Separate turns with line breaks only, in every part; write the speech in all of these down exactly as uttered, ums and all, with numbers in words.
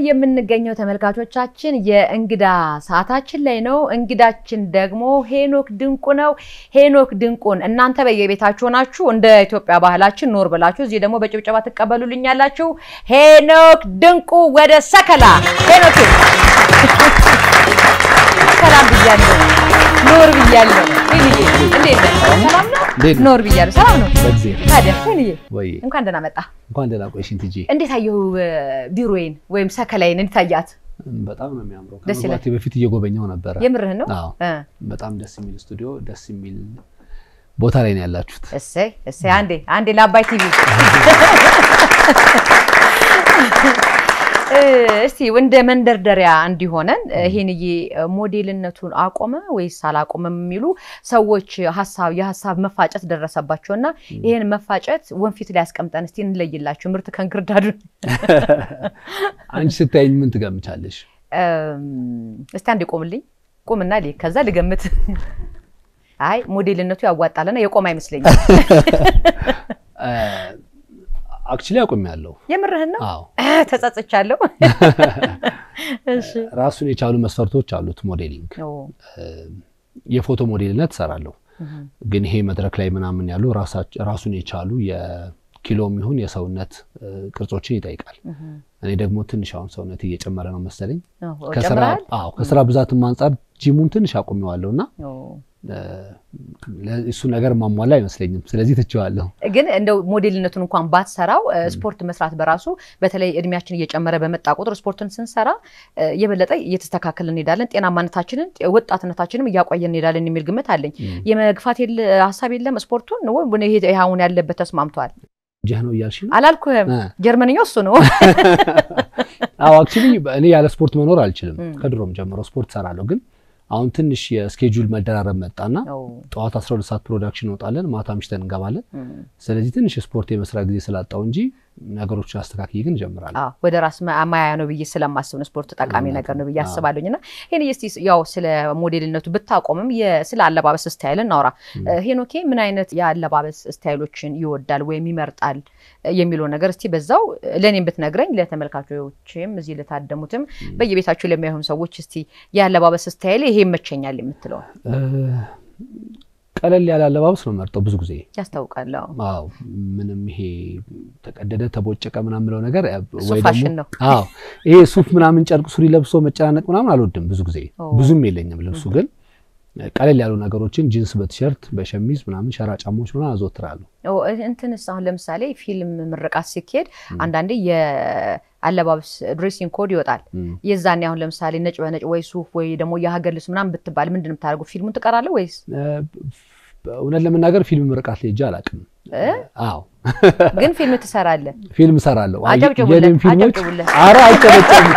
የምንገኘው ተመልካቾቻችን የእንግዳ ሰዓታችን ላይ ነው እንግዳችን ደግሞ ሄኖክ ድንቁ ነው ሄኖክ ድንቁን እናንተ በየቤታችሁ ናችሁ እንደ ኢትዮጵያ ባህላችን ኖር ብላችሁ እዚህ ደግሞ በጭብጨባ ተቀበሉልኛላችሁ ሄኖክ ድንቁ ወደ ሰከላ ሄኖክ ሰላም ብያለሁ ኖር ብያለሁ እንዴ እንዴ ሰላም ነው ኖር ብያለሁ ሰላም ነው ታዲያ ሄኒዬ ወይ እንኳን ደህና መጣ
እንኳን ደህና ቆይሽን ትጂ
እንዴት አየው ቢሮዬን ወይም ሰከላይን እንዴት አያት
በጣም ነው የሚያምረው ከመግባቴ በፊት እየጎበኘው ነበር
የምርህን ነው
አዎ በጣም ደስ የሚል ስቱዲዮ ደስ የሚል ቦታ ላይ ነው ያላችሁት
እሰይ እሰይ አንዴ አንዴ ለአባይ ቲቪ እስቲ ወንደ መንደርደሪያ እንዲሆነን ይሄንዬ ሞዴልነቱን አቆመ ወይስ አላቆመም የሚሉ ሰዎች ሐሳብ የሐሳብ መፋጨት ደረሰባቸውና ይሄን መፋጨት ወንፊት ላይ ያስቀምጠን እስቲ እንለይላችሁ ምርት ከንግርዳዱ
አንቺ ስታይኝ ምን ትገምቻለሽ
እስቲ አንዴ ቆምልኝ ቆምና ለይ ከዛ ልገምት አይ ሞዴልነቱ ያዋጣልና የቆም አይመስለኝም
actually አቆሚያለሁ
የምርህን ነው ተጸጽቻለሁ እሺ
ራሱን የቻሉ መስፈርቶች አሉት ሞዴሊንግ የፎቶ ሞዴልነት ሰራለሁ ግን ይሄ መድረክ ላይ ምናምን ያሉ ራሱን የቻሉ የኪሎም ይሁን የሰውነት ቅርጾችን ይጠይቃል እኔ ደግሞ ትንሽ አሁን ሰውነት እየጨመረ ነው መሰለኝ ከስራ አዎ ከስራ ብዛትም አንፃር ጂሙን ትንሽ አቆሚዋለሁና ለሱ ነገር ማሟላ አይመስለኝም ስለዚህ ተጨዋለሁ
ግን እንደው ሞዴልነቱን እንኳን ባትሰራው ስፖርት መስራት በራሱ በተለይ እድሜያችን እየጨመረ በመጣ ቁጥር ስፖርትን ስንሰራ የበለጠ እየተስተካከለ እንሄዳለን ጤናማነታችንን ወጣትነታችንን ያቆየን እንሄዳለን የሚል ግምት አለኝ የመግፋት ሐሳብ የለም ስፖርቱን ነው ወይ ይሄ አሁን ያለበት ተስማምቷል
ጀህኖ ያልሽ
አላልኩም ጀርመንኛው እሱ ነው
አዎ actually እኔ ያለ ስፖርት መኖር አልችልም ከድሮም ጀምሮ ስፖርት ሰራለሁ ግን አሁን ትንሽ የስኬጁል መደራረብ መጣና ጧት አስራ ሁለት ሰዓት ፕሮዳክሽን ወጣለን ማታ ምሽተን እንገባለን ስለዚህ ትንሽ ስፖርት የመስራት ጊዜ ስላጣው እንጂ ነገሮችን አስተካክዬ ግን ጀምራለሁ
አዎ ወደ ራስ ማያ ነው ብዬ ስለማስብ ነው ስፖርት ጠቃሚ ነገር ነው ብዬ አስባለሁና ሄን እስቲ ያው ስለ ሞዴልነቱ ብታቆምም ስለ አለባበስ ስታይል እናውራ ሄኖኬ ምን አይነት የአለባበስ ስታይሎችን ይወዳል ወይ ይመርጣል የሚለው ነገር እስቲ በዛው ለኔም ብትነግረኝ ለተመልካቾችም እዚህ ለታደሙትም በየቤታችሁ ለሚያዩም ሰዎች እስቲ የአለባበስ ስታይል ይሄ መቸኛል የምትለው ቀለል ያለ አለባበስ ነው መርጠው ብዙ ጊዜ ያስታውቃል
አዎ ምንም ይሄ ተቀደደ ተቦጨቀ ምናምን ነው ነገር ወይ ደግሞ አዎ ይሄ ሱፍ ምናምን ጨርቅ ሱሪ ለብሶ መጨናነቅ ምናምን አልወድም ብዙ ጊዜ ብዙም የለኝም ልብሱ ግን ቀለል ያሉ ነገሮችን ጂንስ በቲሸርት በሸሚዝ ምናምን ሸራ ጫማዎች ምናምን አዘወትራለሁ
ኦ እንትንስ አሁን ለምሳሌ ፊልም ምርቃት ሲኬድ አንዳንዴ የአለባበስ ድሬሲንግ ኮድ ይወጣል የዛኔ አሁን ለምሳሌ ነጭ በነጭ ወይ ሱፍ ወይ ደግሞ የሀገር ልብስ ምናምን ብትባል ምንድነው ታርገው ፊልሙን ትቀራለህ ወይስ
እውነት ለመናገር ፊልም ምርቃት ላይ አላቅም አዎ
ግን ፊልም ትሰራለህ
ፊልም ሰራለሁ
የኔም ፊልሞች
አራ አይጨበጨም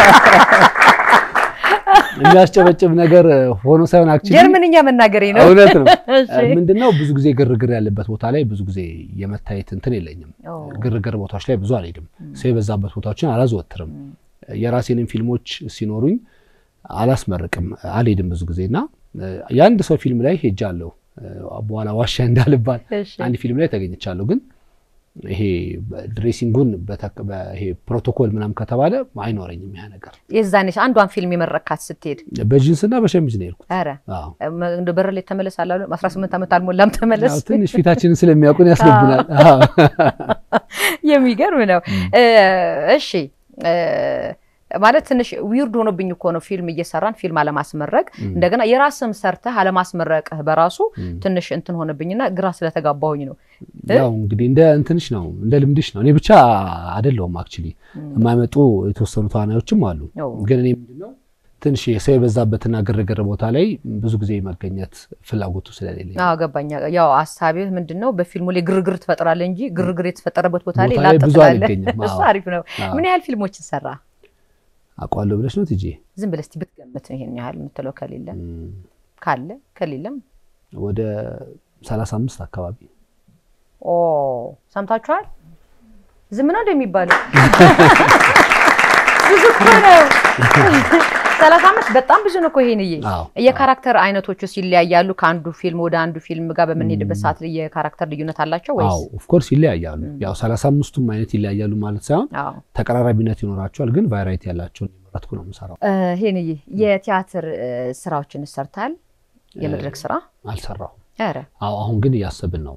የሚያስጨበጭብ ነገር ሆኖ ሳይሆን actually
ጀርመንኛ መናገሬ ነው
እውነት ነው ምንድነው ብዙ ጊዜ ግርግር ያለበት ቦታ ላይ ብዙ ጊዜ የመታየት እንትን የለኝም ግርግር ቦታዎች ላይ ብዙ አልሄድም ሰው የበዛበት ቦታዎችን አላዘወትርም የራሴንም ፊልሞች ሲኖሩኝ አላስመርቅም አልሄድም ብዙ ጊዜና ያንድ ሰው ፊልም ላይ ሄጃለሁ በኋላ ዋሻ እንዳልባል አንድ ፊልም ላይ ተገኝቻለሁ ግን ይሄ ድሬሲንጉን በተከበ ይሄ ፕሮቶኮል ምናምን ከተባለ አይኖርኝም ያ ነገር
የዛኔሽ አንዷን ፊልም የመረካት ስትሄድ
በጂንስና በሸሚዝ ነው የሄድኩት
አረ እንደ በር ላይ ተመለሳለሁ አስራ ስምንት አመት አልሞላም ተመለስ
ትንሽ ፊታችንን ስለሚያውቁን ያስገቡናል አዎ
የሚገርም ነው እሺ ማለት ትንሽ ዊርድ ሆኖብኝ እኮ ነው ፊልም እየሰራን ፊልም አለማስመረቅ እንደገና የራስም ሰርተህ አለማስመረቅህ በራሱ ትንሽ እንትን ሆነብኝና ግራ ስለተጋባሁኝ ነው
ያው እንግዲህ እንደ እንትንሽ ነው እንደ ልምድሽ ነው እኔ ብቻ አይደለም actually የማይመጡ የተወሰኑ ተዋናዮችም አሉ ግን እኔ ምንድነው ትንሽ የሰው የበዛበትና ግርግር ቦታ ላይ ብዙ ጊዜ መገኘት ፍላጎቱ ስለሌለኝ
አዎ ገባኛ ያው ሐሳብህ ምንድነው በፊልሙ ላይ ግርግር ትፈጥራለህ እንጂ ግርግር የተፈጠረበት ቦታ ላይ
ላጥፋለህ
እሱ አሪፍ ነው ምን ያህል ፊልሞች ሰራ
አቋለው ብለሽ ነው ትጂ
ዝም ብለሽ ትብትገምት ነው ይሄን ያህል ምትለው ከሌለ ካለ ከሌለም
ወደ ሰላሳ አምስት አካባቢ
ኦ ሰምታችኋል ዝም ነው እንደሚባለው ብዙ ነው ሰላሳ አመት በጣም ብዙ ነው እኮ ይሄንዬ የካራክተር አይነቶቹ ሲለያያሉ ከአንዱ ፊልም ወደ አንዱ ፊልም ጋር በመንሄድበት ሰዓት የካራክተር ልዩነት አላቸው ወይስ?
አዎ ኦፍ ኮርስ ይለያያሉ ያው ሰላሳ አምስቱም አይነት ይለያያሉ ማለት ሳይሆን ተቀራራቢነት ይኖራቸዋል ግን ቫራይቲ ያላቸው ነው ነው የምሰራው
ይሄንዬ የቲያትር ስራዎችን ሰርታል የመድረክ ስራ
አልሰራሁም
አረ
አዎ አሁን ግን ያሰብን ነው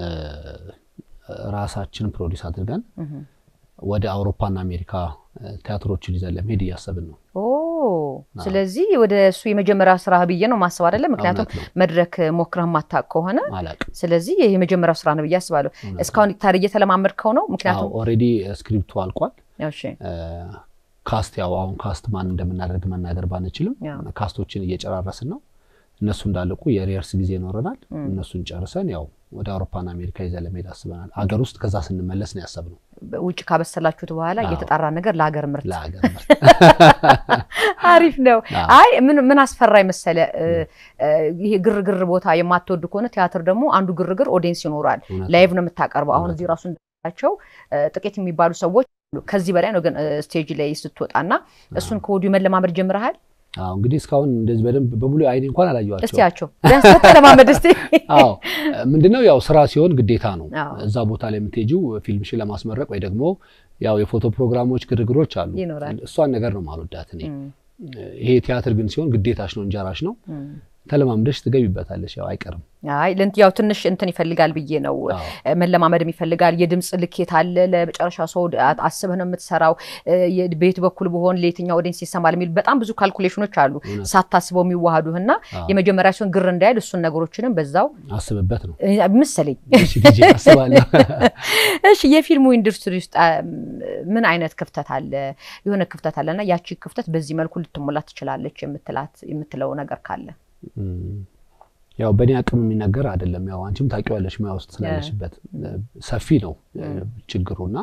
ራሳችን ፕሮዲዩስ አድርገን ወደ አውሮፓና አሜሪካ ቲያትሮችን ይዘን ለመሄድ ያሰብን ነው
ኦ ስለዚህ ወደ እሱ የመጀመሪያ ስራ ብዬ ነው ማሰብ አይደለም ምክንያቱም መድረክ ሞክረህ ማታቅ ከሆነ ስለዚህ ይሄ የመጀመሪያ ስራ ነው ብዬ አስባለሁ እስካሁን ታሪክ የተለማመድከው ነው ምክንያቱም
አዎ ኦሬዲ ስክሪፕቱ አልቋል
እሺ
ካስት ያው አሁን ካስት ማን እንደምናደርግ መናገር ባንችልም ካስቶችን እየጨራረስን ነው እነሱ እንዳለቁ የሪየርስ ጊዜ ኖረናል እነሱን ጨርሰን ያው ወደ አውሮፓና አሜሪካ ይዘን ለመሄድ አስበናል አገር ውስጥ ከዛ ስንመለስ ነው ያሰብነው
ውጭ ካበሰላችሁት በኋላ እየተጣራ ነገር ለሀገር ምርት
ለሀገር ምርት
አሪፍ ነው አይ ምን ምን አስፈራይ መሰለ ይሄ ግርግር ቦታ የማትወድ ከሆነ ቲያትር ደግሞ አንዱ ግርግር ኦዲየንስ ይኖራል ላይቭ ነው የምታቀርበው አሁን እዚህ ራሱ እንደታቸው ጥቂት የሚባሉ ሰዎች ከዚህ በላይ ነው ግን ስቴጅ ላይ ስትወጣና እሱን ኮዲው መለማመድ ጀምረሃል
አው እንግዲህ እስካሁን እንደዚህ በደንብ በሙሉ አይኔ እንኳን አላየዋቸው
እስቲያቸው ቢያንስ ተለማመድ እስቲ
አው ምንድነው ያው ስራ ሲሆን ግዴታ ነው እዛ ቦታ ላይ የምትሄጂው ፊልምሽ ለማስመረቅ ወይ ደግሞ ያው የፎቶ ፕሮግራሞች ግርግሮች አሉ እሷን ነገር ነው ማልወዳት እኔ ይሄ ቲያትር ግን ሲሆን ግዴታሽ ነው እንጀራሽ ነው ተለማምደሽ ትገቢበታለሽ ያው አይቀርም
አይ ለንት ያው ትንሽ እንትን ይፈልጋል ብዬ ነው መለማመድም ይፈልጋል የድምጽ ልኬት አለ ለመጨረሻ ሰው አስበህ ነው የምትሰራው የቤት በኩል በሆን ለየትኛው ኦዲየንስ ይሰማል የሚል በጣም ብዙ ካልኩሌሽኖች አሉ ሳታስበው የሚዋሃዱና የመጀመሪያ ሲሆን ግር እንዳይል እሱን ነገሮችንም በዛው
አስበበት ነው
ምሳሌ
እሺ ዲጂ አስባለሁ
እሺ የፊልሙ ኢንዱስትሪ ውስጥ ምን አይነት ክፍተት አለ የሆነ ክፍተት አለና ያቺ ክፍተት በዚህ መልኩ ልትሞላ ትችላለች የምትላት የምትለው ነገር ካለ
ያው በእኔ አቅም የሚነገር አይደለም ያው አንቺም ታውቂዋለሽ ማያ ውስጥ ስላለሽበት ሰፊ ነው ችግሩና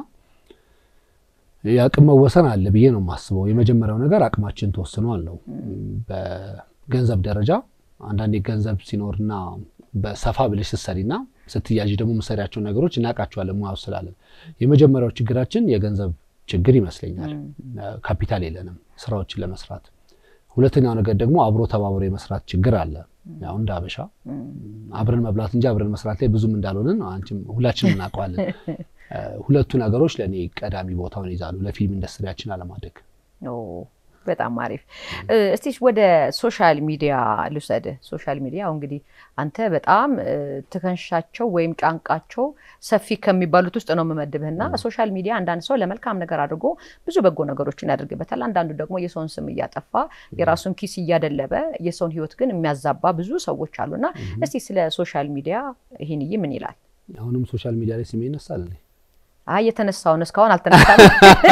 ያቅም መወሰን አለ ብዬ ነው ማስበው የመጀመሪያው ነገር አቅማችን ተወስኗል ነው በገንዘብ ደረጃ አንዳንዴ ገንዘብ ሲኖርና በሰፋ ብለሽ ስትሰሪና ስትያጂ ደግሞ መሰሪያቸው ነገሮች እናቃቸዋለን ማያ ውስጥ ስላለን የመጀመሪያው ችግራችን የገንዘብ ችግር ይመስለኛል ካፒታል የለንም ስራዎችን ለመስራት ሁለተኛው ነገር ደግሞ አብሮ ተባብሮ የመስራት ችግር አለ ያው እንዳበሻ አብረን መብላት እንጂ አብረን መስራት ላይ ብዙም እንዳልሆነን አንቺም ሁላችንም እናውቀዋለን ሁለቱ ነገሮች ለኔ ቀዳሚ ቦታውን ይዛሉ ለፊልም ኢንዱስትሪያችን አለማደግ
ኦ በጣም አሪፍ እስቲ ወደ ሶሻል ሚዲያ ልውሰድ ሶሻል ሚዲያ እንግዲህ አንተ በጣም ተከንሻቸው ወይም ጫንቃቸው ሰፊ ከሚባሉት ውስጥ ነው መመደብህና ሶሻል ሚዲያ አንዳንድ ሰው ለመልካም ነገር አድርጎ ብዙ በጎ ነገሮችን ያደርግበታል አንዳንዱ ደግሞ የሰውን ስም ያጠፋ የራሱን ኪስ ያደለበ የሰውን ህይወት ግን የሚያዛባ ብዙ ሰዎች አሉና እስቲ ስለ ሶሻል ሚዲያ ይሄንዬ ምን ይላል
አሁንም ሶሻል ሚዲያ ላይ ስሜ ይነሳል እንዴ
አይ የተነሳውን እስካሁን አልተነሳም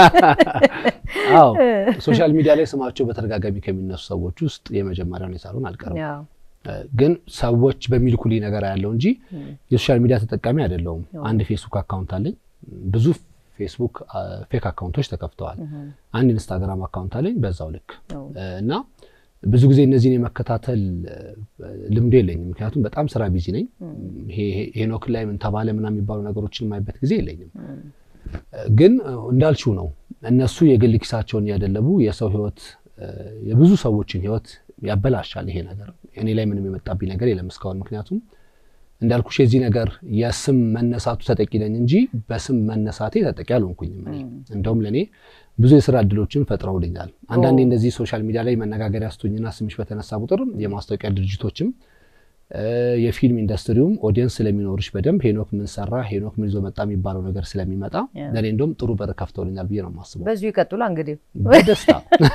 አው ሶሻል ሚዲያ ላይ ስማቸው በተረጋጋሚ ከሚነሱ ሰዎች ውስጥ የመጀመሪያውን የሳሉን አልቀርም ግን ሰዎች በሚልኩልኝ ነገር ያለው እንጂ የሶሻል ሚዲያ ተጠቃሚ አይደለሁም አንድ ፌስቡክ አካውንት አለኝ ብዙ ፌስቡክ ፌክ አካውንቶች ተከፍተዋል አንድ ኢንስታግራም አካውንት አለኝ በዛው ልክ እና ብዙ ጊዜ እነዚህን የመከታተል ልምድ የለኝም ምክንያቱም በጣም ስራ ቢዚ ነኝ ይሄ ሄኖክ ላይ ምን ተባለ ምናምን የሚባሉ ነገሮችን ማይበት ጊዜ የለኝም ግን እንዳልሽው ነው እነሱ የግል ኪሳቸውን ያደለቡ የሰው ህይወት የብዙ ሰዎችን ህይወት ያበላሻል ይሄ ነገር እኔ ላይ ምንም የመጣብኝ ነገር የለም እስካሁን ምክንያቱም እንዳልኩሽ የዚህ ነገር የስም መነሳቱ ተጠቂ ነኝ እንጂ በስም መነሳቴ ተጠቂ አልሆንኩኝም እኔ እንደውም ለኔ ብዙ የሥራ እድሎችን ፈጥረውልኛል አንዳንዴ እንደዚህ ሶሻል ሚዲያ ላይ መነጋገሪያ አስቶኝና ስምሽ በተነሳ ቁጥር የማስታወቂያ ድርጅቶችም የፊልም ኢንዱስትሪውም ኦዲየንስ ስለሚኖርሽ በደንብ ሄኖክ ምን ሰራ ሄኖክ ምን ይዞ መጣ የሚባለው ነገር ስለሚመጣ ለኔ እንደውም ጥሩ በር ከፍተውልኛል ብዬ ነው ማስበው
በዚሁ ይቀጥሉ እንግዲህ
በደስታ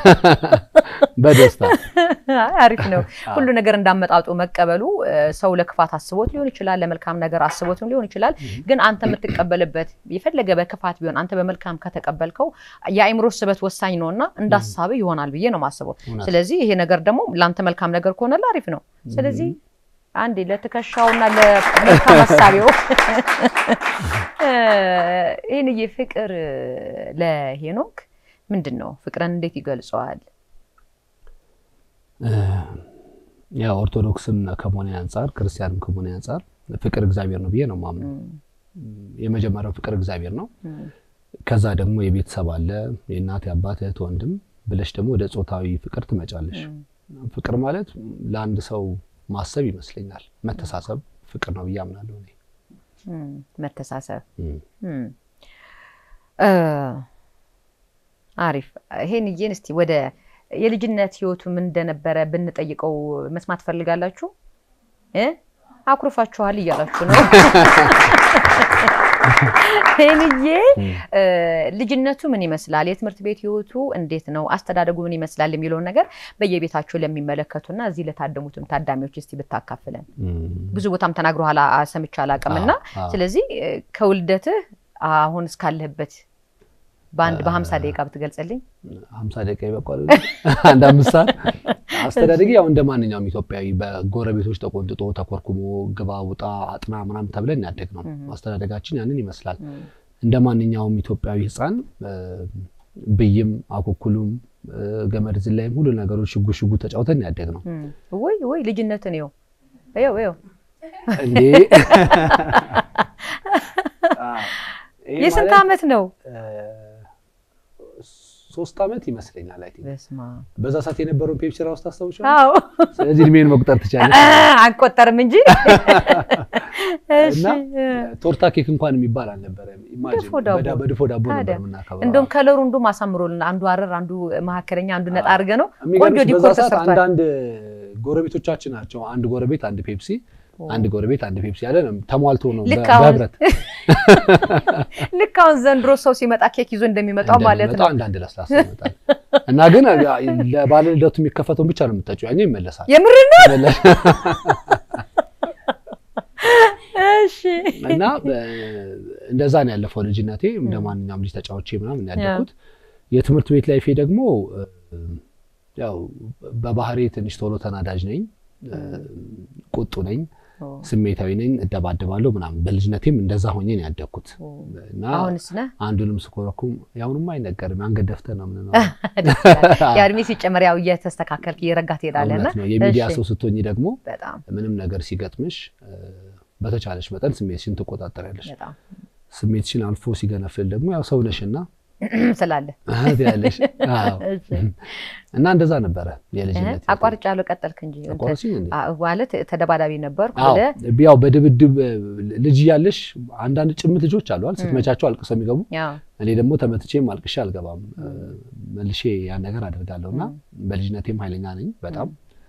በደስታ
አሪፍ ነው ሁሉ ነገር እንዳመጣጡ መቀበሉ ሰው ለክፋት አስቦት ሊሆን ይችላል ለመልካም ነገር አስቦት ሊሆን ይችላል ግን አንተ የምትቀበልበት ይፈልገ በክፋት ቢሆን አንተ በመልካም ከተቀበልከው የአይምሮ ስበት ወሳኝ ነውና እንዳሳበ ይሆናል ብዬ ነው ማስበው ስለዚህ ይሄ ነገር ደግሞ ላንተ መልካም ነገር ከሆነ አሪፍ ነው ስለዚህ አንዴ ለተከሻውና ለመልካም ሐሳቢው እኔ ፍቅር ለሄኖክ ምንድነው ፍቅርን እንዴት ይገልጸዋል
ያ ኦርቶዶክስም ከመሆነ አንፃር ክርስቲያንም ከመሆነ አንፃር ፍቅር እግዚአብሔር ነው ብዬ ነው ማምነው የመጀመሪያው ፍቅር እግዚአብሔር ነው ከዛ ደግሞ የቤተሰብ አለ የእናት አባት እህት ወንድም ብለሽ ደግሞ ወደ ጾታዊ ፍቅር ትመጫለሽ ፍቅር ማለት ለአንድ ሰው ማሰብ ይመስለኛል መተሳሰብ ፍቅር ነው ብያምናለሁ እኔ
መተሳሰብ እ አሪፍ ይሄን ይየን እስቲ ወደ የልጅነት ህይወቱ ምን እንደነበረ ብንጠይቀው መስማት ፈልጋላችሁ እ አኩርፋችኋል ይያላችሁ ነው ሄንዬ ልጅነቱ ምን ይመስላል የትምህርት ቤት ህይወቱ እንዴት ነው አስተዳደጉ ምን ይመስላል የሚለው ነገር በየቤታቸው ለሚመለከቱና እዚህ ለታደሙትም ታዳሚዎች እስቲ ብታካፍለን ብዙ ቦታም ተናግሮሃል ሰምቻለሁ አቀምና ስለዚህ ከውልደትህ አሁን እስካለህበት ባንድ በ50 ደቂቃ ብትገልጽልኝ
ሃምሳ ደቂቃ ይበቃል አንድ አምስት ሰዓት አስተዳደጊ ያው እንደማንኛውም ኢትዮጵያዊ በጎረቤቶች ተቆንጥጦ ተኮርኩሞ ግባ ውጣ አጥና ምናምን ተብለን ያደግነው አስተዳደጋችን ያንን ይመስላል እንደማንኛውም ኢትዮጵያዊ ህፃን ብይም አኩኩሉም ገመድ ዝላይም ሁሉ ነገሮች ሽጉ ሽጉ ተጫውተን ያደግነው
ወይ ወይ ልጅነትን ነው አየው አየው
እንዴ
የስንት አመት ነው
ሶስት አመት ይመስለኛል አይ ቲንክ
በስማ
በዛ ሰዓት የነበረው ፔፕሲ ራስ ታስተውሻለሽ
አዎ
ስለዚህ እድሜን መቁጠር ትቻለሽ
አንቆጠርም እንጂ
እሺ ቶርታ ኬክ እንኳን የሚባል አልነበረም ኢማጂን በዳ በድፎ ዳቦ ነበር ምናከብረው
እንደም ከለሩ እንዱ ማሳምሮልና አንዱ አረር አንዱ ማከረኛ አንዱ ነጣ አርገ ነው ቆንጆ ዲኮር ተሰርቷል
አንድ አንድ ጎረቤቶቻችን ናቸው አንድ ጎረቤት አንድ ፔፕሲ አንድ ጎረቤት አንድ ፔፕሲ ያለ ነው ተሟልቶ ነው በህብረት
ልካውን ዘንድሮ ሰው ሲመጣ ኬክ ይዞ እንደሚመጣው ማለት ነው
አንድ አንድ ለስላሳ ይመጣል እና ግን ለባለ ልደቱ የሚከፈተው ብቻ ነው የምትጠጪው ያኔ ይመለሳል
የምር ነው እሺ
እና እንደዛ ነው ያለፈው ልጅነቴ እንደማንኛውም ልጅ ተጫውቼ ምናምን ያደኩት የትምህርት ቤት ላይፌ ደግሞ ያው በባህሪ ትንሽ ቶሎ ተናዳጅ ነኝ ቁጡ ነኝ ስሜታዊ ነኝ እደባደባለሁ ምናምን በልጅነቴም እንደዛ ሆኜ ነው ያደኩት እና
አሁንስ ነህ
አንዱንም ስኮረኩም ያውንም አይነገርም አንገት ደፍተህ ነው ምን ነው
ያርሚ ሲጨመር ያው እየተስተካከልክ እየረጋት ይሄዳልና
የሚዲያ ሰው ስትሆኚ ደግሞ
በጣም
ምንም ነገር ሲገጥምሽ በተቻለሽ መጠን ስሜትሽን ትቆጣጠሪያለሽ
በጣም
ስሜትሽን አልፎ ሲገነፍል ደግሞ ያው ሰው ነሽና
ስላለ
አሃ ያለሽ አዎ እና እንደዛ ነበር የልጅነት
አቋርጫለሁ ቀጠልክ እንጂ ማለት ተደባዳቢ ነበርኩ ወደ
ያው በድብድብ ልጅ ያለሽ አንድ አንድ ጭምት ልጆች አሉ አይደል ስትመቻቸው አልቅሰው የሚገቡ እኔ ደግሞ ተመትቼም አልቅሼ አልገባም መልሼ ያን ነገር አደርጋለሁና በልጅነቴም ኃይለኛ ነኝ በጣም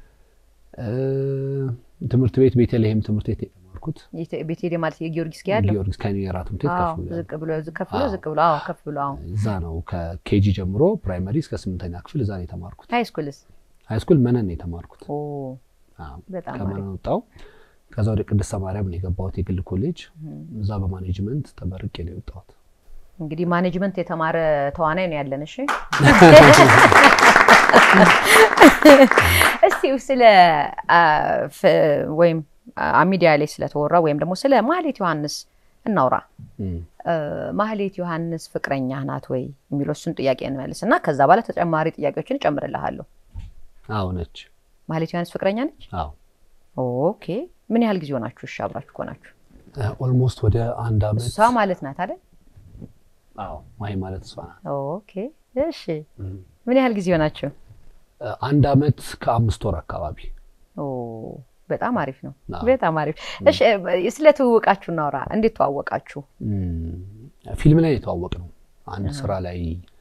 ትምህርት ቤት ቤተልሔም ትምህርት ቤት ተማርኩት
ቤተልሔም ማለት የጊዮርጊስ ጋር ያለው
ጊዮርጊስ ከኒራቱ ትምህርት ከፍ ብሎ
ዝቅ ብሎ ዝቅ ብሎ ዝቅ ብሎ አዎ ከፍ ብሎ አዎ
እዛ ነው ከኬጂ ጀምሮ ፕራይመሪ እስከ ስምንተኛ ክፍል እዛ ነው የተማርኩት
ሃይ ስኩልስ
ሃይ ስኩል መነን ነው የተማርኩት
ኦ አዎ በጣም
ከመነን ወጣው ከዛ ወደ ቅድስተ ማርያም ነው የገባሁት የግል ኮሌጅ እዛ በማኔጅመንት ተመርቄ ነው የወጣሁት
እንግዲህ ማኔጅመንት የተማረ ተዋናይ ነው ያለን እሺ እስቲ ስለ ወይም አሚዲያ ላይ ስለተወራ ወይም ደግሞ ስለ ማህሌት ዮሐንስ እናውራ ማህሌት ዮሐንስ ፍቅረኛ ናት ወይ የሚሉትን ጥያቄ እንመልስና ከዛ በኋላ ተጨማሪ ጥያቄዎችን ጨምርልሃለሁ
አዎ ነች
ማህሌት ዮሐንስ ፍቅረኛ ነች
አዎ
ኦኬ ምን ያህል ጊዜ ሆናችሁ እሺ አብራችሁ ኮናችሁ
ኦልሞስት ወደ አንድ አመት
እሷ ማለት ናት አይደል
አዎ ማይ ማለት እሷ ናት
ኦኬ እሺ ምን ያህል ጊዜ ሆናችሁ
አንድ አመት ከአምስት ወር አካባቢ
ኦ በጣም አሪፍ ነው በጣም አሪፍ እሺ ስለተዋወቃችሁ እናውራ እንዴት ተዋወቃችሁ
ፊልም ላይ የተዋወቅነው አንድ ስራ ላይ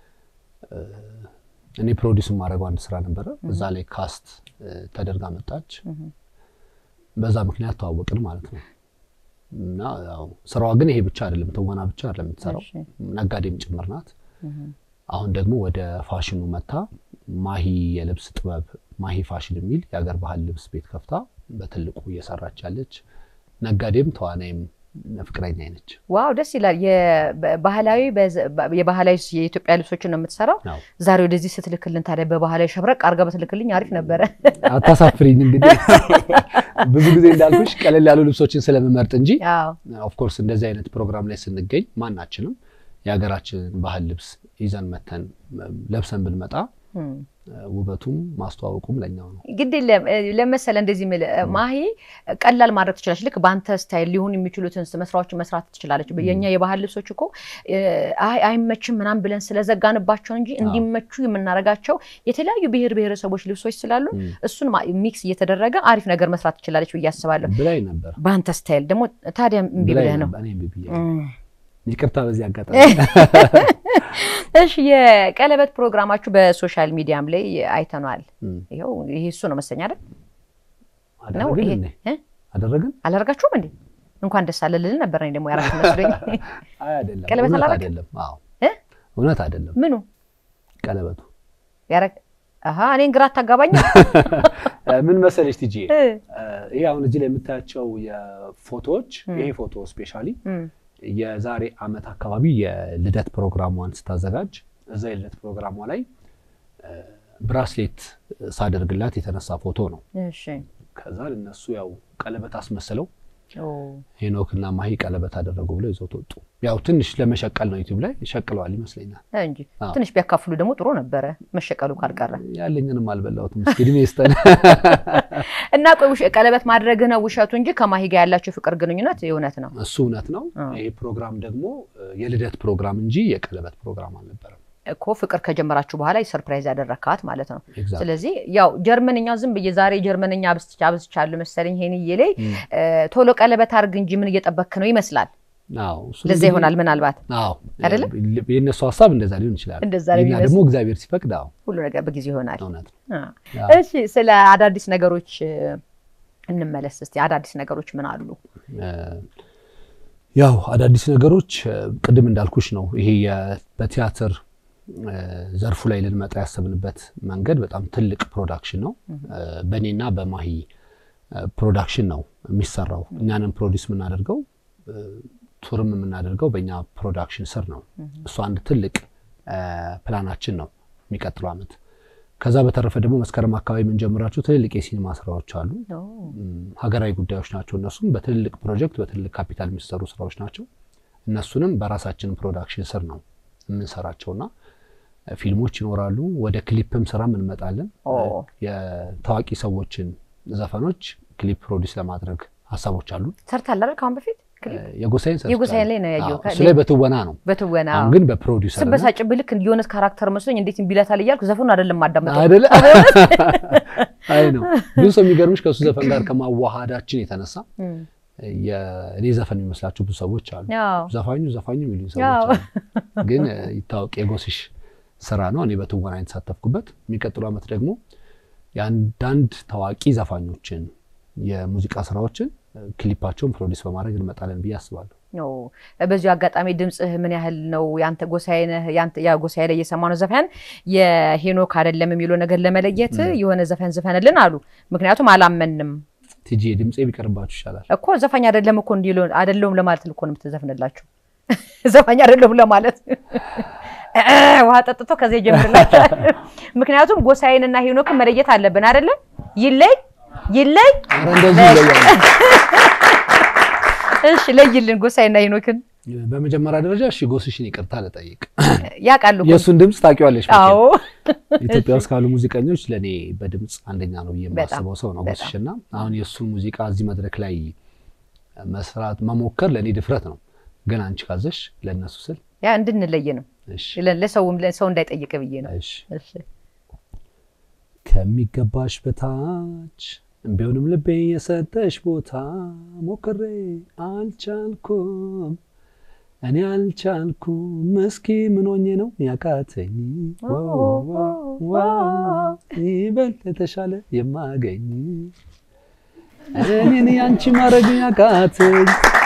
እኔ ፕሮዲዩስ ማድረግ አንድ ስራ ነበር እዛ ላይ ካስት ተደርጋ መጣች በዛ ምክንያት ተዋወቅን ማለት ነው እና ያው ስራዋ ግን ይሄ ብቻ አይደለም ተወና ብቻ አይደለም የምትሰራው ነጋዴም ጭምር ናት አሁን ደግሞ ወደ ፋሽኑ መጣ ማሂ የልብስ ጥበብ ማሂ ፋሽን የሚል የሀገር ባህል ልብስ ቤት ከፍታ በትልቁ እየሰራች ያለች ነጋዴም ተዋናይም ፍቅረኛ ነች
ዋው ደስ ይላል የባህላዊ የባህላዊ የኢትዮጵያ ልብሶችን ነው የምትሰራው ዛሬ ወደዚህ ስትልክልን ታዲያ በባህላዊ ሸብረቅ አርጋ በትልክልኝ አሪፍ ነበር
አታሳፍሪኝ እንግዲህ ብዙ ጊዜ እንዳልኩሽ ቀለል ያሉ ልብሶችን ስለምመርጥ እንጂ ኦፍ ኮርስ እንደዚህ አይነት ፕሮግራም ላይ ስንገኝ ማናችንም የሀገራችን ባህል ልብስ ይዘን መተን ለብሰን ብንመጣ ውበቱም ማስተዋወቁም ለኛው ነው
ግድ ለምሳሌ እንደዚህ ምል ማሂ ቀላል ማድረግ ትችላለች ልክ ባንተ ስታይል ሊሆን የሚችሉትን መስራዎች መስራት ትችላለች የኛ የባህል ልብሶች እኮ አይ አይመችም ምናም ብለን ስለዘጋንባቸው እንጂ እንዲመቹ የምናረጋቸው የተለያዩ ብሔር ብሔረሰቦች ልብሶች ስላሉ እሱን ሚክስ እየተደረገ አሪፍ ነገር መስራት ትችላለች በያስባለሁ
ብላይ ነበር
ባንተ ስታይል ደግሞ ታዲያ እምቢ ብለህ ነው
እኔ እምቢ ብዬ ይቅርታ በዚህ አጋጣሚ
እሺ የቀለበት ፕሮግራማችሁ በሶሻል ሚዲያም ላይ አይተናል ይሄው ይሄ እሱ ነው መሰኛ አይደል ነው ይሄ እ
አደረግን
አላርጋችሁም እንዴ እንኳን ደስ አለልን ነበር እኔ ደግሞ ያራክ መስሎኝ
አይ አይደለም
ቀለበት አላረግ
አይደለም አዎ
እ
እውነት አይደለም
ምኑ
ቀለበቱ
ያረክ አሃ እኔን ግራ ታጋባኝ
ምን መሰለሽ ትጂ ይሄ አሁን እዚህ ላይ የምታያቸው የፎቶዎች ይሄ ፎቶ ስፔሻሊ የዛሬ አመት አካባቢ የልደት ፕሮግራሟን ስታዘጋጅ እዛ የልደት ፕሮግራሟ ላይ ብራስሌት ሳደርግላት የተነሳ ፎቶ ነው እሺ ከዛ ለነሱ ያው ቀለበት አስመስለው ኦ ሄኖክና ማሂ ቀለበት አደረጉ ብለው ይዘው ወጡ ያው ትንሽ ለመሸቀል ነው ዩቲዩብ ላይ ሸቀለዋል ይመስለኛል
እንጂ ትንሽ ቢያካፍሉ ደግሞ ጥሩ ነበር መሸቀሉ ካልቀረ
ያለኝንም አልበላውትም እስኪ ይስተን
እና ቆይ ቀለበት ማድረግ ነው ውሸቱ እንጂ ከማሂ ጋር ያላችሁ ፍቅር ግንኙነት የእውነት ነው
እሱ እውነት ነው ይሄ ፕሮግራም ደግሞ የልደት ፕሮግራም እንጂ የቀለበት ፕሮግራም አልነበረም
እኮ ፍቅር ከጀመራችሁ በኋላ ሰርፕራይዝ ያደረካት ማለት ነው ስለዚህ ያው ጀርመንኛው ዝም በየዛሬ ጀርመንኛ አብስቻ አብስቻለሁ መሰለኝ ሄኒዬ ላይ ቶሎ ቀለበት አርግ እንጂ ምን እየጠበክ ነው ይመስላል አዎ ለዚህ ይሆናል ምናልባት
አዎ አይደለ የነሱ ሐሳብ እንደዛ ሊሆን ይችላል እና ደግሞ እግዚአብሔር ሲፈቅድ አዎ
ሁሉ ነገር በጊዜ ይሆናል
እውነት
እሺ ስለ አዳዲስ ነገሮች እንመለስ እስቲ አዳዲስ ነገሮች ምን አሉ
ያው አዳዲስ ነገሮች ቅድም እንዳልኩሽ ነው ይሄ በቲያትር ዘርፉ ላይ ልንመጣ ያሰብንበት መንገድ በጣም ትልቅ ፕሮዳክሽን ነው በኔና በማሂ ፕሮዳክሽን ነው የሚሰራው እኛንም ፕሮዲዩስ ምናደርገው ቱርም ምናደርገው በእኛ ፕሮዳክሽን ስር ነው እሱ አንድ ትልቅ ፕላናችን ነው የሚቀጥለው አመት ከዛ በተረፈ ደግሞ መስከረም አካባቢ ምን ጀምራችሁ ትልልቅ የሲኒማ ስራዎች አሉ ሀገራዊ ጉዳዮች ናቸው እነሱም በትልልቅ ፕሮጀክት በትልልቅ ካፒታል የሚሰሩ ስራዎች ናቸው እነሱንም በራሳችን ፕሮዳክሽን ስር ነው የምንሰራቸውና ፊልሞች ይኖራሉ ወደ ክሊፕም ስራ እንመጣለን የታዋቂ ሰዎችን ዘፈኖች ክሊፕ ፕሮዲዩስ ለማድረግ ሐሳቦች አሉ
ሰርታለህ ካም በፊት
የጎሳይን ሰርታ
የጎሳይን ላይ ነው ያየው
ስለ በትወና ነው
በትወና
አሁን ግን በፕሮዲዩሰር ነው
ስበሳጭ ብልክ ዮናስ ካራክተር መስሎኝ እንዴት ቢላታል ይያልኩ ዘፈኑ አይደለም ማዳመጠው
አይደለ አይ ነው ብዙ ሰው የሚገርምሽ ከሱ ዘፈን ጋር ከማዋሃዳችን የተነሳ የኔ ዘፈን የሚመስላችሁ ብዙ ሰዎች አሉ ዘፋኙ ዘፋኙ የሚሉኝ ሰዎች አሉ ግን ይታወቅ የጎስሽ ስራ ነው እኔ በትወና የተሳተፍኩበት የሚቀጥለው አመት ደግሞ ያንዳንድ ታዋቂ ዘፋኞችን የሙዚቃ ስራዎችን ክሊፓቸውን ፕሮዲዩስ በማድረግ እንመጣለን ብዬ አስባለሁ
ነው በዚህ አጋጣሚ ድምጽህ ምን ያህል ነው ያንተ ጎሳዬነ ያንተ ያ ጎሳዬ ላይ የሰማነው ዘፈን የሄኖክ አይደለም የሚለው ነገር ለመለየት የሆነ ዘፈን ዘፈንልን አሉ ምክንያቱም አላመንንም
ቲጂ ድምጽ ቢቀርባችሁ ይሻላል
እኮ ዘፋኝ አይደለም እኮ እንዲሉ አይደለም ለማለት እኮ ነው የምትዘፍንላችሁ ዘፋኝ አይደለም ለማለት ውሃ ጠጥቶ ከዚህ ጀምርላችሁ ምክንያቱም ጎሳዬንና ሄኖክን መለየት አለብን አይደለ ይለይ ይለይ
እንደዚህ ይለያል
እሺ ለይልን ጎሳዬንና ሄኖክን
በመጀመሪያ ደረጃ እሺ ጎስሽን ይቅርታ ለጠይቅ
ያቃሉ
የሱን ድምጽ ታቂዋለሽ ማለት ነው ኢትዮጵያ ውስጥ ካሉ ሙዚቀኞች ለኔ በድምጽ አንደኛ ነው የማስበው ሰው ነው ጎስሽና አሁን የሱን ሙዚቃ እዚህ መድረክ ላይ መስራት መሞከር ለኔ ድፍረት ነው ግን አንቺ ካዘሽ ለነሱ ስል
ያ እንድንለይ ነው እሺ ለሰውም ለሰው እንዳይጠይቅ ብዬ ነው
እሺ እሺ ከሚገባሽ በታች ቢሆንም ልቤ የሰጠሽ ቦታ ሞክሬ አልቻልኩም እኔ አልቻልኩም መስኪ ምን ሆኜ ነው ያቃተኝ ዋው ይበል ተሻለ የማገኝ እኔን ያንቺ ማረግ ያቃተኝ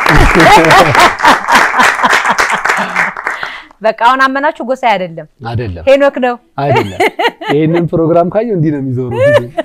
በቃ አሁን አመናችሁ ጎሳዬ አይደለም
አይደለም
ሄኖክ ነው
አይደለም ይሄንን ፕሮግራም ካየው እንዲ ነው የሚዞረው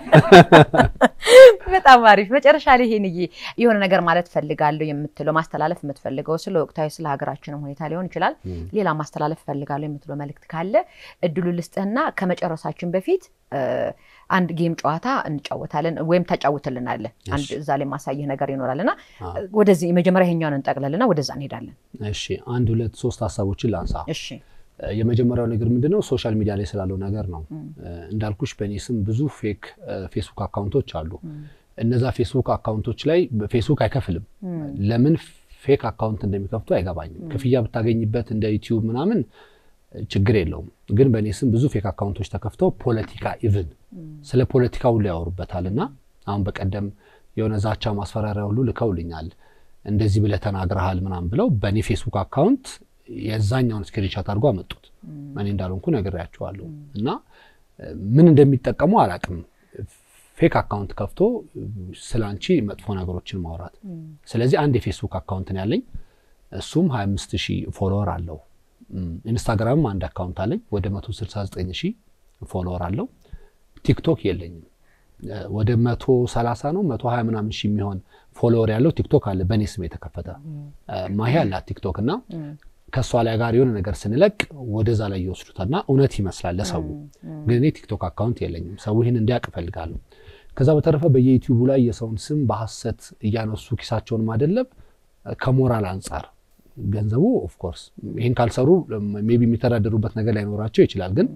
በጣም አሪፍ መጨረሻ ላይ ሄንዬ የሆነ ነገር ማለት ፈልጋለሁ የምትለው ማስተላለፍ የምትፈልገው ስለ ወቅታዊ ስለ ሀገራችን ሁኔታ ሊሆን ይችላል ሌላ ማስተላለፍ ፈልጋለሁ የምትለው መልእክት ካለ እድሉ ልስጥህና ከመጨረሳችን በፊት አንድ ጌም ጨዋታ እንጫወታለን ወይም ተጫውተልናል አንድ እዛ ላይ ማሳየህ ነገር ይኖራልና ወደዚህ መጀመሪያ ይሄኛውን እንጠቅለልና ወደዛ እንሄዳለን
እሺ አንድ ሁለት ሶስት ሐሳቦችን ላንሳ
እሺ
የመጀመሪያው ነገር ምንድነው ሶሻል ሚዲያ ላይ ስላለው ነገር ነው እንዳልኩሽ በኔ ስም ብዙ ፌክ ፌስቡክ አካውንቶች አሉ እነዛ ፌስቡክ አካውንቶች ላይ ፌስቡክ አይከፍልም ለምን ፌክ አካውንት እንደሚከፍቱ አይገባኝም ክፍያ ብታገኝበት እንደ ዩቲዩብ ምናምን ችግር የለውም ግን በኔ ስም ብዙ ፌክ አካውንቶች ተከፍተው ፖለቲካ ኢቭን ስለ ፖለቲካው ላይ ያወሩበታልና አሁን በቀደም የሆነ ዛቻ ማስፈራሪያ ሁሉ ልከውልኛል እንደዚህ ብለ ተናግረሃል ምናምን ብለው በኔ ፌስቡክ አካውንት የዛኛውን ስክሪንሾት አድርጎ አመጡት ማን እንዳልሆንኩ ነግሬያቸዋለሁ እና ምን እንደሚጠቀሙ አላቅም ፌክ አካውንት ከፍቶ ስላንቺ መጥፎ ነገሮችን ማውራት ስለዚህ አንድ የፌስቡክ አካውንት ነው ያለኝ እሱም ሃያ አምስት ሺህ ፎሎወር አለው ኢንስታግራም አንድ አካውንት አለኝ ወደ መቶ ስልሳ ዘጠኝ ሺህ ፎሎወር አለው ቲክቶክ የለኝም ወደ መቶ ሰላሳ ነው መቶ ሃያ ምናምን ሺህ የሚሆን ፎሎወር ያለው ቲክቶክ አለ በኔ ስም የተከፈተ ማሂ አለ ቲክቶክ እና ከሷ ላይ ጋር የሆነ ነገር ስንለቅ ወደዛ ላይ ይወስዱታልና እውነት ይመስላል ለሰው ግን እኔ ቲክቶክ አካውንት የለኝም ሰው ይሄን እንዲያቅ ፈልጋለሁ ከዛ በተረፈ በዩቲዩብ ላይ የሰውን ስም በሐሰት እያነሱ ኪሳቸውን ማደለብ ከሞራል አንፃር ገንዘቡ ኦፍ ኮርስ ይሄን ካልሰሩ ሜቢ የሚተዳደሩበት ነገር ላይ ኖራቸው ይችላል ግን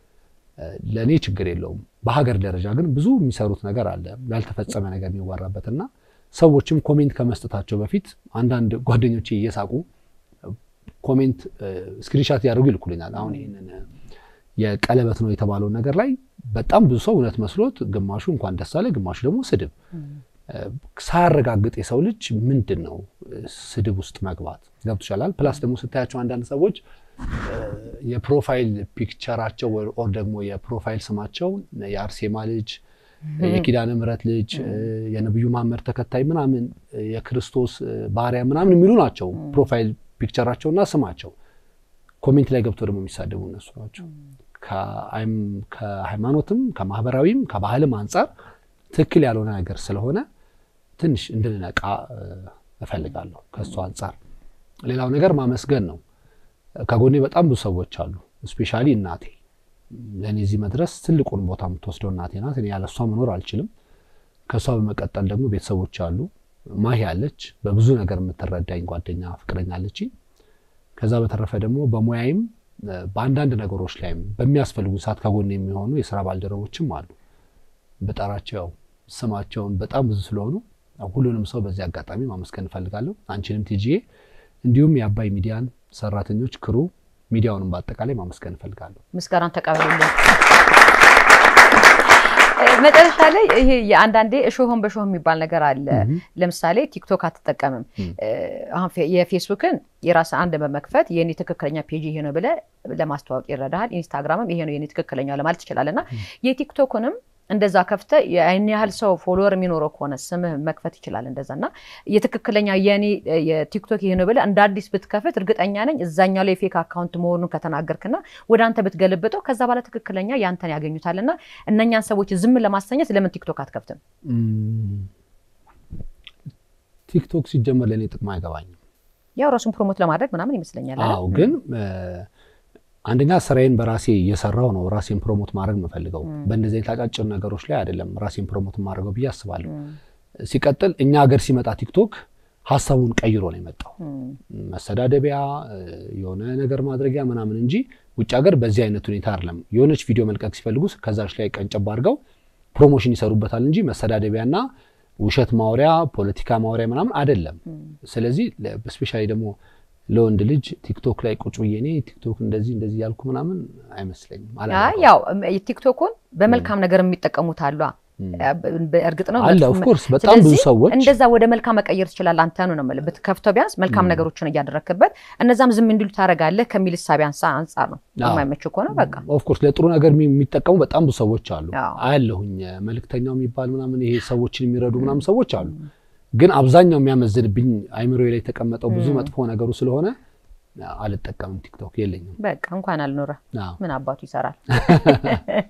ለኔ ችግር የለውም በሀገር ደረጃ ግን ብዙ የሚሰሩት ነገር አለ ያልተፈጸመ ነገር የሚወራበትና ሰዎችም ኮሜንት ከመስጠታቸው በፊት አንዳንድ ጓደኞቼ እየሳቁ ኮሜንት ስክሪንሾት ያደርጉ ይልኩልኛል አሁን ይሄንን የቀለበት ነው የተባለው ነገር ላይ በጣም ብዙ ሰው እውነት መስሎት ግማሹ እንኳን ደስ አለ ግማሹ ደግሞ ስድብ ሳያረጋግጥ የሰው ልጅ ምንድነው ስድብ ውስጥ መግባት ገብቶሻል ፕላስ ደግሞ ስታያቸው አንዳንድ ሰዎች የፕሮፋይል ፒክቸራቸው ኦር ደግሞ የፕሮፋይል ስማቸው የአርሴማ ልጅ የኪዳነ ምህረት ልጅ የነብዩ መሐመድ ተከታይ ምናምን የክርስቶስ ባሪያ ምናምን የሚሉ ናቸው ፕሮፋይል ፒክቸራቸውና ስማቸው ኮሜንት ላይ ገብቶ ደግሞ የሚሳደቡ እነሱ ናቸው ከአይም ከሃይማኖትም ከማህበራዊም ከባህልም አንፃር ትክክል ያልሆነ ነገር ስለሆነ ትንሽ እንድንነቃ እፈልጋለሁ ከሱ አንፃር ሌላው ነገር ማመስገን ነው ከጎኔ በጣም ብዙ ሰዎች አሉ ስፔሻሊ እናቴ ለኔ እዚህ መድረስ ትልቁን ቦታ የምትወስደው እናቴ ናት እኔ ያለሷ መኖር አልችልም ከሷ በመቀጠል ደግሞ ቤተሰቦች አሉ ማሂ አለች በብዙ ነገር የምትረዳኝ ጓደኛ ፍቅረኛ አለች ከዛ በተረፈ ደግሞ በሙያዬም በአንዳንድ ነገሮች ላይም በሚያስፈልጉ ሰዓት ከጎኔ የሚሆኑ የሥራ ባልደረቦችም አሉ በጣራቸው ስማቸውን በጣም ብዙ ስለሆኑ ሁሉንም ሰው በዚህ አጋጣሚ ማመስገን ፈልጋለሁ አንቺንም ቲጂኤ እንዲሁም የአባይ ሚዲያን ሰራተኞች ክሩ ሚዲያውንም በአጠቃላይ ማመስገን ፈልጋለሁ
ምስጋናን ተቀበሉልኝ መጨረሻ ላይ ይሄ የአንዳንዴ እሾህም በሾህም የሚባል ነገር አለ ለምሳሌ ቲክቶክ አትጠቀምም አሁን የፌስቡክን የራስ አንድ በመክፈት የኔ ትክክለኛ ፔጅ ይሄ ነው ብለ ለማስተዋወቅ ይረዳሃል ኢንስታግራምም ይሄ ነው የኔ ትክክለኛ ለማለት ይችላልና የቲክቶክንም እንደዛ ከፍተ የአይን ያህል ሰው ፎሎወር የሚኖረው ከሆነ ስምህ መክፈት ይችላል እንደዛና የትክክለኛ የኔ የቲክቶክ ይሄ ነው ብለ እንደ አዲስ ብትከፍት እርግጠኛ ነኝ እዛኛው ላይ ፌክ አካውንት መሆኑን ከተናገርክና ወደ አንተ ብትገልብጠው ከዛ ባለ ትክክለኛ ያንተን ያገኙታልና እነኛን ሰዎች ዝም ለማስተኛት ለምን ቲክቶክ አትከፍትም
ቲክቶክ ሲጀመር ለኔ ጥቅም አይገባኝም
ያው ራሱን ፕሮሞት ለማድረግ ምናምን ይመስለኛል
አዎ ግን አንደኛ ስራዬን በራሴ እየሰራው ነው ራሴን ፕሮሞት ማድረግ መፈልገው በእንደዚህ ታጫጭር ነገሮች ላይ አይደለም ራሴን ፕሮሞት ማድረገው ብዬ አስባለሁ ሲቀጥል እኛ ሀገር ሲመጣ ቲክቶክ ሐሳቡን ቀይሮ ነው የመጣው መሰዳደቢያ የሆነ ነገር ማድረጊያ ምናምን እንጂ ውጭ ሀገር በዚህ አይነት ሁኔታ አይደለም የሆነች ቪዲዮ መልቀቅ ሲፈልጉ ከዛሽ ላይ ቀንጨብ አድርገው ፕሮሞሽን ይሰሩበታል እንጂ መሰዳደቢያና ውሸት ማውሪያ ፖለቲካ ማውሪያ ምናምን አይደለም ስለዚህ ስፔሻሊ ደግሞ ለወንድ ልጅ ቲክቶክ ላይ ቁጭ ብዬኔ ቲክቶክ እንደዚህ እንደዚህ ያልኩ ምናምን አይመስለኝም
አይ ያው ቲክቶክን በመልካም ነገር የሚጠቀሙት አሉ በእርግጥ ነው
አለ ኦፍ ኮርስ በጣም ብዙ ሰዎች
እንደዛ ወደ መልካም መቀየር ይችላል አንተ ነው ነው ማለት በትከፍተው ቢያንስ መልካም ነገሮችን ያደረክበት እነዛም ዝም እንዲሉ ታረጋለህ ከሚል ሳቢያንስ አንፃር ነው የማይመችው ከሆነ በቃ
ኦፍ ኮርስ ለጥሩ ነገር የሚጠቀሙ በጣም ብዙ ሰዎች አሉ አያለሁኝ መልክተኛው የሚባል ምናምን ይሄ ሰዎችን የሚረዱ ምናምን ሰዎች አሉ ግን አብዛኛው የሚያመዝንብኝ አይምሮዬ ላይ ተቀመጠው ብዙ መጥፎ ነገሩ ስለሆነ አልተጠቀምም ቲክቶክ የለኝም
በቃ እንኳን አልኖረ ምን አባቱ ይሰራል